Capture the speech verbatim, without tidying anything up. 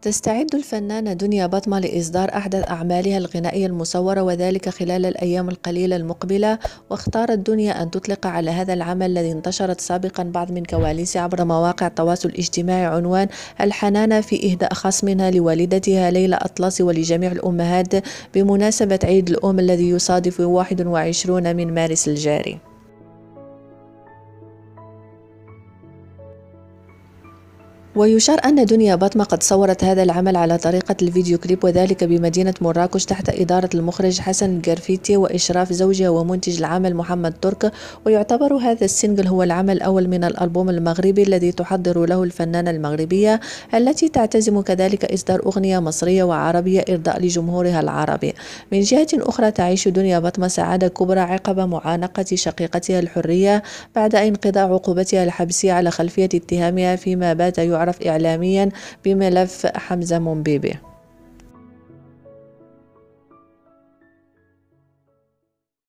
تستعد الفنانة دنيا بطمة لإصدار أحدث أعمالها الغنائية المصورة وذلك خلال الأيام القليلة المقبلة، واختارت دنيا أن تطلق على هذا العمل الذي انتشرت سابقا بعض من كواليسه عبر مواقع التواصل الاجتماعي عنوان الحنانة في إهداء خاص منها لوالدتها ليلى أطلس ولجميع الأمهات بمناسبة عيد الأم الذي يصادف واحد وعشرين من مارس الجاري. ويشار أن دنيا بطمة قد صورت هذا العمل على طريقة الفيديو كليب وذلك بمدينة مراكش تحت إدارة المخرج حسن الجرفيتي وإشراف زوجها ومنتج العمل محمد ترك. ويعتبر هذا السينجل هو العمل الأول من الألبوم المغربي الذي تحضر له الفنانة المغربية التي تعتزم كذلك إصدار أغنية مصرية وعربية إرضاء لجمهورها العربي. من جهة أخرى تعيش دنيا بطمة سعادة كبرى عقب معانقة شقيقتها الحرية بعد انقضاء عقوبتها الحبسية على خلفية اتهامها فيما بات يعرف إعلاميا بملف حمزة منبيبي.